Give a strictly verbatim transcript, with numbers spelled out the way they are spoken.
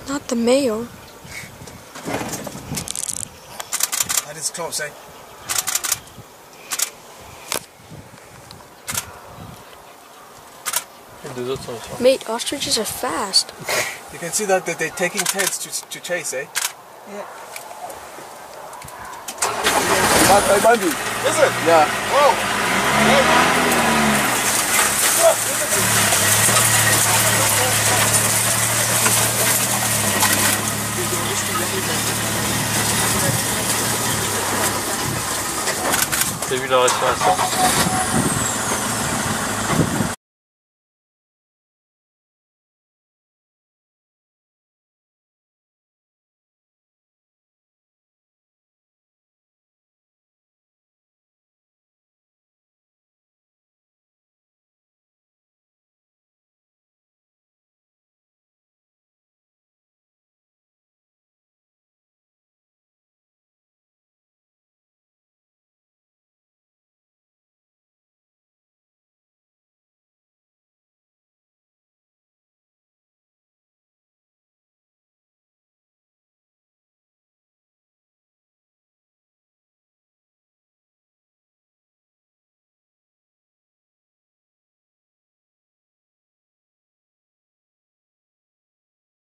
Not the male. That is close, eh? Mate, ostriches are fast. You can see that they're taking turns to, to chase, eh? Yeah. Is it? Yeah. Whoa! T'as vu la respiration?